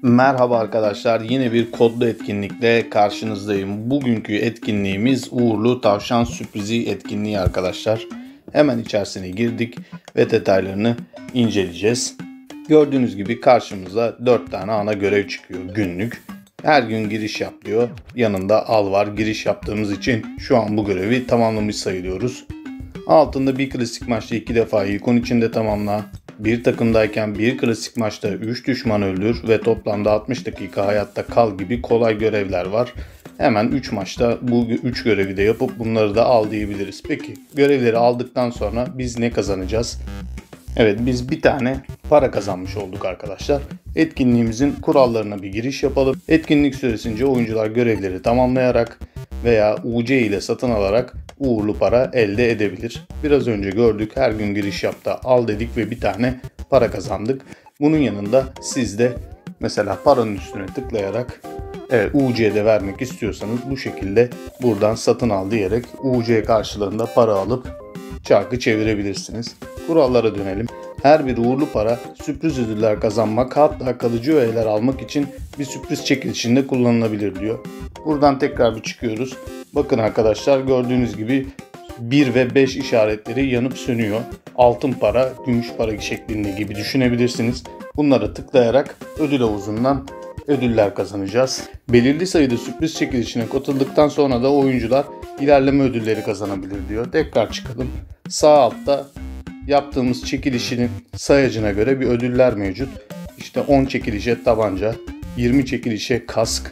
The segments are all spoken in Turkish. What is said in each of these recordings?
Merhaba arkadaşlar, yine bir kodlu etkinlikle karşınızdayım. Bugünkü etkinliğimiz uğurlu tavşan sürprizi etkinliği arkadaşlar. Hemen içerisine girdik ve detaylarını inceleyeceğiz. Gördüğünüz gibi karşımıza 4 tane ana görev çıkıyor günlük. Her gün giriş yap diyor. Yanında al var. Giriş yaptığımız için şu an bu görevi tamamlamış sayılıyoruz. Altında bir klasik maçta 2 defa ikon içinde tamamla. Bir takımdayken bir klasik maçta 3 düşman öldür ve toplamda 60 dakika hayatta kal gibi kolay görevler var. Hemen 3 maçta bu 3 görevi de yapıp bunları da al diyebiliriz. Peki görevleri aldıktan sonra biz ne kazanacağız? Evet, biz bir tane para kazanmış olduk arkadaşlar. Etkinliğimizin kurallarına bir giriş yapalım. Etkinlik süresince oyuncular görevleri tamamlayarak veya UC ile satın alarak uğurlu para elde edebilir. Biraz önce gördük, her gün giriş yap da al dedik ve bir tane para kazandık. Bunun yanında siz de mesela paranın üstüne tıklayarak UC'de vermek istiyorsanız bu şekilde buradan satın al diyerek UC karşılığında para alıp çarkı çevirebilirsiniz. Kurallara dönelim. Her bir uğurlu para sürpriz ödüller kazanmak, hatta kalıcı öğeler almak için bir sürpriz çekilişinde kullanılabilir diyor. Buradan tekrar bir çıkıyoruz. Bakın arkadaşlar, gördüğünüz gibi 1 ve 5 işaretleri yanıp sönüyor. Altın para, gümüş para şeklinde gibi düşünebilirsiniz. Bunlara tıklayarak ödül havuzundan ödüller kazanacağız. Belirli sayıda sürpriz çekilişine katıldıktan sonra da oyuncular ilerleme ödülleri kazanabilir diyor. Tekrar çıkalım. Sağ altta yaptığımız çekilişin sayacına göre bir ödüller mevcut. İşte 10 çekilişe tabanca, 20 çekilişe kask,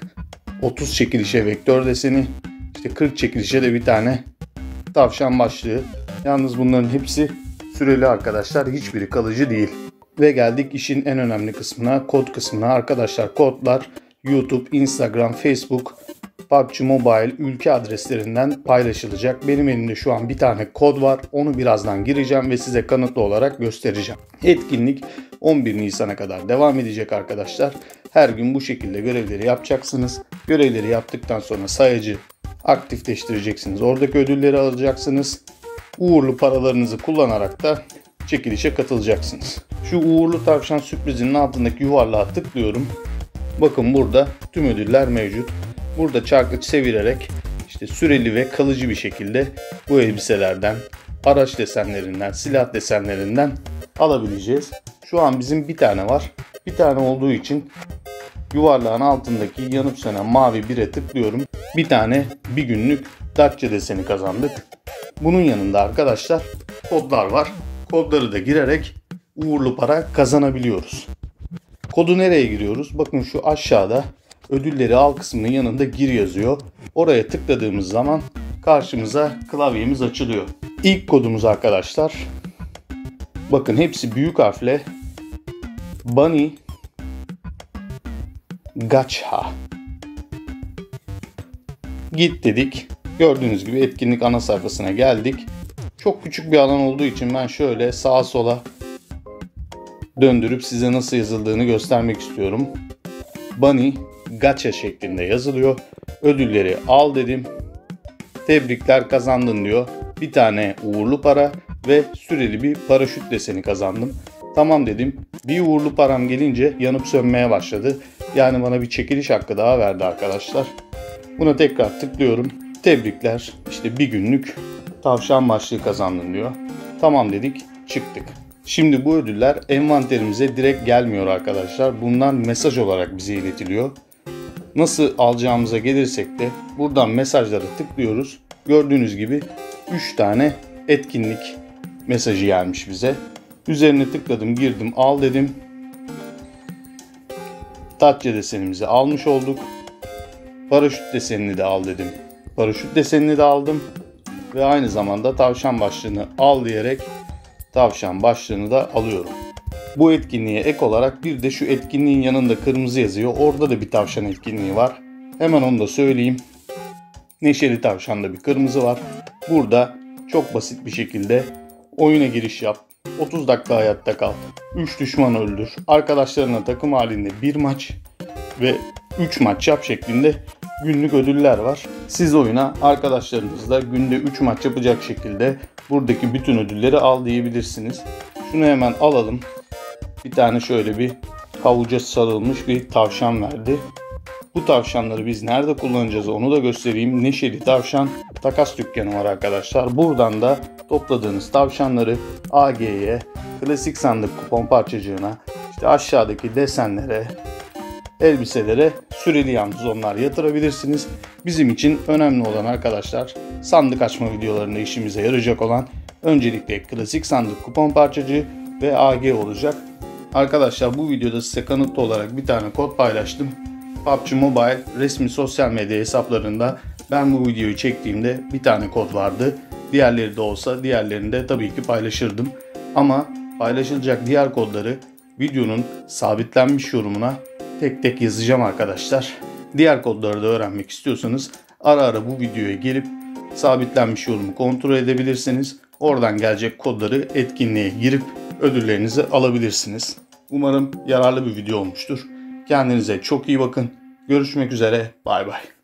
30 çekilişe vektör deseni, işte 40 çekilişe de bir tane tavşan başlığı. Yalnız bunların hepsi süreli arkadaşlar, hiçbiri kalıcı değil. Ve geldik işin en önemli kısmına, kod kısmına. Arkadaşlar kodlar YouTube, Instagram, Facebook, PUBG Mobile ülke adreslerinden paylaşılacak. Benim elimde şu an bir tane kod var. Onu birazdan gireceğim ve size kanıtlı olarak göstereceğim. Etkinlik 11 Nisan'a kadar devam edecek arkadaşlar. Her gün bu şekilde görevleri yapacaksınız. Görevleri yaptıktan sonra sayacı aktifleştireceksiniz. Oradaki ödülleri alacaksınız. Uğurlu paralarınızı kullanarak da çekilişe katılacaksınız. Şu uğurlu tavşan sürprizinin altındaki yuvarlığa tıklıyorum. Bakın burada tüm ödüller mevcut. Burada çarkı çevirerek işte süreli ve kalıcı bir şekilde bu elbiselerden, araç desenlerinden, silah desenlerinden alabileceğiz. Şu an bizim bir tane var. Bir tane olduğu için yuvarlağın altındaki yanıp sönen mavi bire tıklıyorum. Bir tane bir günlük Dacia deseni kazandık. Bunun yanında arkadaşlar kodlar var. Kodları da girerek uğurlu para kazanabiliyoruz. Kodu nereye giriyoruz? Bakın şu aşağıda ödülleri al kısmının yanında gir yazıyor. Oraya tıkladığımız zaman karşımıza klavyemiz açılıyor. İlk kodumuz arkadaşlar, bakın hepsi büyük harfle, Bunny Gacha. Git dedik. Gördüğünüz gibi etkinlik ana sayfasına geldik. Çok küçük bir alan olduğu için ben şöyle sağa sola döndürüp size nasıl yazıldığını göstermek istiyorum. Bunny Gacha şeklinde yazılıyor. Ödülleri al dedim. Tebrikler, kazandın diyor. Bir tane uğurlu para ve süreli bir paraşüt deseni kazandım. Tamam dedim. Bir uğurlu param gelince yanıp sönmeye başladı. Yani bana bir çekiliş hakkı daha verdi arkadaşlar. Buna tekrar tıklıyorum. Tebrikler, işte bir günlük tavşan başlığı kazandın diyor. Tamam dedik, çıktık. Şimdi bu ödüller envanterimize direkt gelmiyor arkadaşlar. Bunlar mesaj olarak bize iletiliyor. Nasıl alacağımıza gelirsek de buradan mesajlara tıklıyoruz. Gördüğünüz gibi 3 tane etkinlik mesajı gelmiş bize. Üzerine tıkladım, girdim, al dedim. Dacia desenimizi almış olduk. Paraşüt desenini de al dedim. Paraşüt desenini de aldım. Ve aynı zamanda tavşan başlığını al diyerek tavşan başlığını da alıyorum. Bu etkinliğe ek olarak bir de şu etkinliğin yanında kırmızı yazıyor. Orada da bir tavşan etkinliği var. Hemen onu da söyleyeyim. Neşeli tavşanda bir kırmızı var. Burada çok basit bir şekilde oyuna giriş yap. 30 dakika hayatta kal. 3 düşman öldür. Arkadaşlarına takım halinde 1 maç ve 3 maç yap şeklinde günlük ödüller var. Siz oyuna arkadaşlarınızla günde 3 maç yapacak şekilde buradaki bütün ödülleri al diyebilirsiniz. Şunu hemen alalım. Bir tane şöyle bir havuca sarılmış bir tavşan verdi. Bu tavşanları biz nerede kullanacağız onu da göstereyim. Neşeli Tavşan takas dükkanı var arkadaşlar. Buradan da topladığınız tavşanları AG'ye, klasik sandık kupon parçacığına, işte aşağıdaki desenlere, elbiselere süreli yalnız onlar yatırabilirsiniz. Bizim için önemli olan arkadaşlar sandık açma videolarında işimize yarayacak olan öncelikle klasik sandık kupon parçacığı ve AG olacak. Arkadaşlar bu videoda size kanıtlı olarak bir tane kod paylaştım. PUBG Mobile resmi sosyal medya hesaplarında ben bu videoyu çektiğimde bir tane kod vardı. Diğerleri de olsa diğerlerini de tabii ki paylaşırdım. Ama paylaşılacak diğer kodları videonun sabitlenmiş yorumuna tek tek yazacağım arkadaşlar. Diğer kodları da öğrenmek istiyorsanız ara ara bu videoya gelip sabitlenmiş yorumu kontrol edebilirsiniz. Oradan gelecek kodları etkinliğe girip ödüllerinizi alabilirsiniz. Umarım yararlı bir video olmuştur. Kendinize çok iyi bakın. Görüşmek üzere. Bay bay.